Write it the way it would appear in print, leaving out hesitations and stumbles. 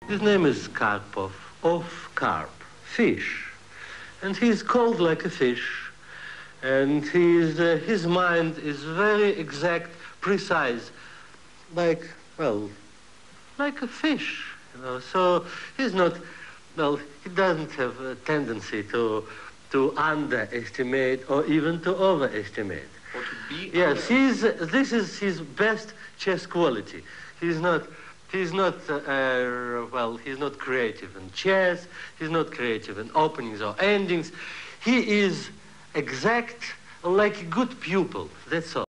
His name is Karpov, of carp, fish. And he's cold like a fish. And his mind is very exact, precise, like a fish, you know. So he's not, he doesn't have a tendency to underestimate or even to overestimate. Or to be Yes, this is his best chess quality. He's not creative in chess. He's not creative in openings or endings. He is exact, like a good pupil. That's all.